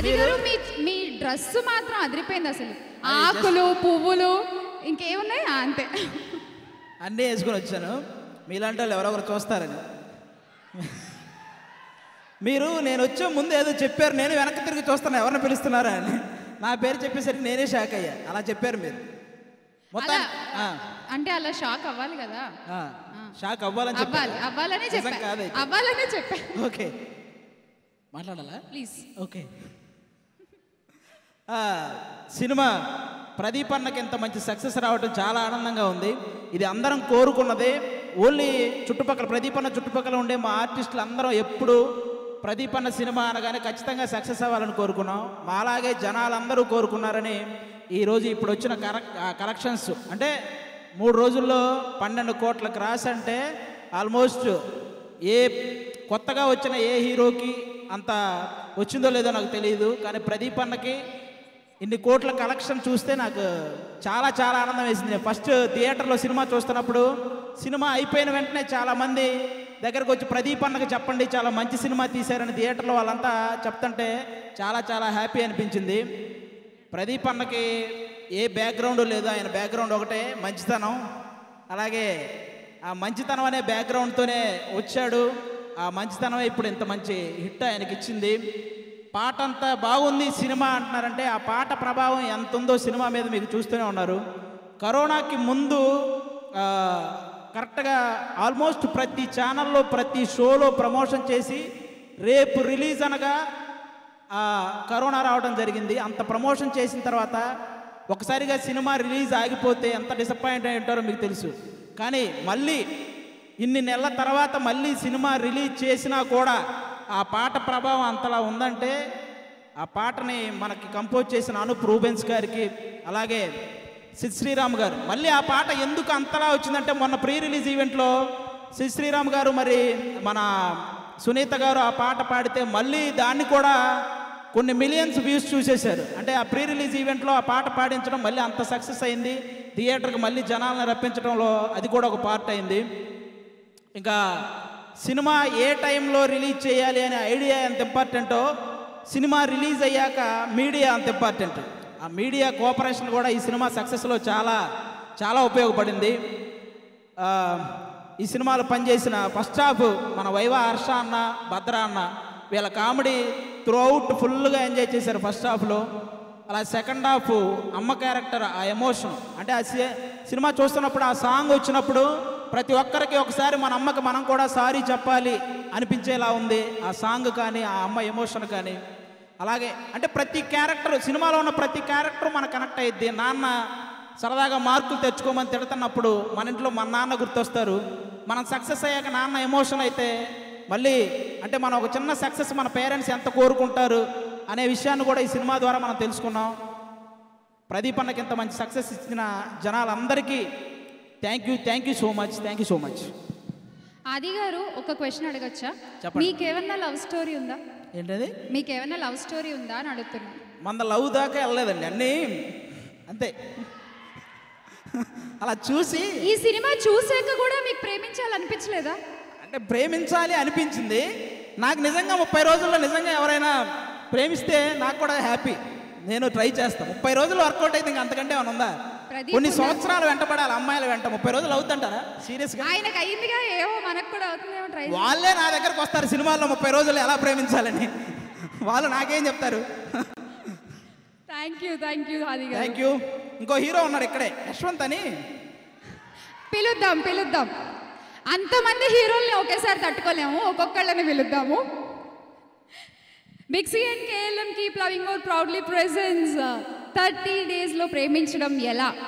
అది గారు మీ డ్రెస్ మాత్రం అదిరిపోయింది అసలు. ఆకులు పువ్వులు ఇంకేమున్నాయి అంతే. అన్నీ వేసుకొని వచ్చాను మీలాంటి వాళ్ళు ఎవరొకరు చూస్తారని. మీరు నేను వచ్చే ముందు ఏదో చెప్పారు, నేను వెనక్కి తిరిగి చూస్తాను ఎవరిని పిలుస్తున్నారా అని. నా పేరు చెప్పేసరికి నేనే షాక్ అయ్యా. అలా చెప్పారు మీరు మొత్తం. అంటే అలా షాక్ అవ్వాలి కదా. షాక్ అవ్వాలని అవ్వాలనే చెప్పా. ఓకే మాట్లాడాలా ప్లీజ్? ఓకే. సినిమా ప్రదీప్ అన్నకి ఇంత మంచి సక్సెస్ రావడం చాలా ఆనందంగా ఉంది. ఇది అందరం కోరుకున్నదే. ఓన్లీ చుట్టుపక్కల ప్రదీప్ అన్న చుట్టుపక్కల ఉండే మా ఆర్టిస్టులు అందరం ఎప్పుడు ప్రదీప్ అన్న సినిమా అనగానే ఖచ్చితంగా సక్సెస్ అవ్వాలని కోరుకున్నాం. మాలాగే జనాలందరూ కోరుకున్నారని ఈరోజు ఇప్పుడు వచ్చిన కలెక్షన్స్ అంటే 3 రోజుల్లో 12 కోట్ల క్రాస్ అంటే ఆల్మోస్ట్ ఏ కొత్తగా వచ్చిన ఏ హీరోకి అంత వచ్చిందో లేదో నాకు తెలియదు. కానీ ప్రదీప్ అన్నకి ఇన్ని కోట్ల కలెక్షన్ చూస్తే నాకు చాలా చాలా ఆనందం వేసింది. ఫస్ట్ థియేటర్లో సినిమా చూస్తున్నప్పుడు సినిమా అయిపోయిన వెంటనే చాలామంది దగ్గరకు వచ్చి ప్రదీప్ అన్నకి చెప్పండి చాలా మంచి సినిమా తీశారని థియేటర్లో వాళ్ళంతా చెప్తుంటే చాలా చాలా హ్యాపీ అనిపించింది. ప్రదీప్ అన్నకి ఏ బ్యాక్గ్రౌండ్ లేదు, ఆయన బ్యాక్గ్రౌండ్ ఒకటే మంచితనం. అలాగే ఆ మంచితనం అనే బ్యాక్గ్రౌండ్తోనే వచ్చాడు. ఆ మంచితనమే ఇప్పుడు ఇంత మంచి హిట్ ఆయనకి ఇచ్చింది. పాట అంతా బాగుంది సినిమా అంటున్నారంటే ఆ పాట ప్రభావం ఎంత ఉందో సినిమా మీద మీకు చూస్తూనే ఉన్నారు. కరోనాకి ముందు కరెక్ట్గా ఆల్మోస్ట్ ప్రతి ఛానల్లో ప్రతి షోలో ప్రమోషన్ చేసి రేపు రిలీజ్ అనగా కరోనా రావడం జరిగింది. అంత ప్రమోషన్ చేసిన తర్వాత ఒకసారిగా సినిమా రిలీజ్ ఆగిపోతే ఎంత డిసప్పాయింట్ అయి ఉంటారో మీకు తెలుసు. కానీ మళ్ళీ ఇన్ని నెలల తర్వాత మళ్ళీ సినిమా రిలీజ్ చేసినా కూడా ఆ పాట ప్రభావం అంతలా ఉందంటే ఆ పాటని మనకి కంపోజ్ చేసిన అనూప్ రూబెన్స్ గారికి అలాగే సిద్ శ్రీరామ్ గారు మళ్ళీ ఆ పాట ఎందుకు అంతలా వచ్చిందంటే మొన్న ప్రీ రిలీజ్ ఈవెంట్లో సిద్ శ్రీరామ్ గారు మరి మన సునీత గారు ఆ పాట పాడితే మళ్ళీ దాన్ని కూడా కొన్ని మిలియన్స్ వ్యూస్ చూసేశారు. అంటే ఆ ప్రీ రిలీజ్ ఈవెంట్లో ఆ పాట పాడించడం మళ్ళీ అంత సక్సెస్ అయింది. థియేటర్కి మళ్ళీ జనాలను రప్పించడంలో అది కూడా ఒక పార్ట్ అయింది. ఇంకా సినిమా ఏ టైంలో రిలీజ్ చేయాలి అనే ఐడియా ఎంత ఇంపార్టెంటో సినిమా రిలీజ్ అయ్యాక మీడియా అంత ఇంపార్టెంట్. ఆ మీడియా కోఆపరేషన్ కూడా ఈ సినిమా సక్సెస్లో చాలా చాలా ఉపయోగపడింది. ఈ సినిమాలో పనిచేసిన ఫస్ట్ హాఫ్ మన వైవా హర్ష అన్న భద్ర అన్న వీళ్ళ కామెడీ త్రూ అవుట్ ఫుల్గా ఎంజాయ్ చేశారు ఫస్ట్ హాఫ్లో. అలా సెకండ్ హాఫ్ అమ్మ క్యారెక్టర్ ఆ ఎమోషన్ అంటే ఆ సినిమా చూస్తున్నప్పుడు ఆ సాంగ్ వచ్చినప్పుడు ప్రతి ఒక్కరికి ఒకసారి మన అమ్మకి మనం కూడా సారీ చెప్పాలి అనిపించేలా ఉంది ఆ సాంగ్ కానీ ఆ అమ్మ ఎమోషన్ కానీ. అలాగే అంటే ప్రతి క్యారెక్టర్ సినిమాలో ఉన్న ప్రతి క్యారెక్టర్ మనకు కనెక్ట్ అయ్యిద్ది. నాన్న సరదాగా మార్కులు తెచ్చుకోమని తిడుతున్నప్పుడు మన ఇంట్లో మన నాన్న గుర్తొస్తారు. మనం సక్సెస్ అయ్యాక నాన్న ఎమోషన్ అయితే మళ్ళీ అంటే మనం ఒక చిన్న సక్సెస్ మన పేరెంట్స్ ఎంత కోరుకుంటారు అనే విషయాన్ని కూడా ఈ సినిమా ద్వారా మనం తెలుసుకున్నాం. ప్రదీప్ అన్నకి ఇంత మంచి సక్సెస్ ఇచ్చిన జనాలందరికీ థ్యాంక్ యూ సో మచ్. ఆది గారు ఒక క్వశ్చన్ అడగచ్చా? మీకేమన్నా లవ్ స్టోరీ ఉందా? ఏంటది? మీకేమన్నా లవ్ స్టోరీ ఉందా అని అడుగుతున్నా. మన లవ్ దాకా వెళ్ళలేదండి, అన్నీ అంతే. అలా చూసి ఈ సినిమా చూసాక కూడా మీకు ప్రేమించాలనిపించలేదా? అంటే ప్రేమించాలి అనిపించింది నాకు. నిజంగా 30 రోజుల్లో నిజంగా ఎవరైనా ప్రేమిస్తే నాకు కూడా హ్యాపీ. నేను ట్రై చేస్తాను. 30 రోజులు వర్కౌట్ అయితే ఇంకా అంతకంటే ఏమైనా ఉందా? కొన్ని సంవత్సరాలు వెంటపడాలి అమ్మాయిల వెంట. 30 రోజులు అవుతుంటారా సీరియస్గా? ఆయనకు అయ్యిందిగా, ఏమో మనకు కూడా అవుతుందేమో. ట్రై వాళ్ళే నా దగ్గరకు వస్తారు సినిమాల్లో 30 రోజులు ఎలా ప్రేమించాలని. వాళ్ళు నాకేం చెప్తారు. థ్యాంక్ యూ ఆది గారు. Thank you. ఇంకో హీరో ఉన్నాడు ఇక్కడే, యశ్వంత్ అని. పిలుద్దాం. అంతమంది హీరోల్ని ఒకేసారి తట్టుకోలేము, ఒక్కొక్కళ్ళని పిలుద్దాము. Big C and KLM keep loving out proudly presence 30 days లో ప్రేమించడం ఎలా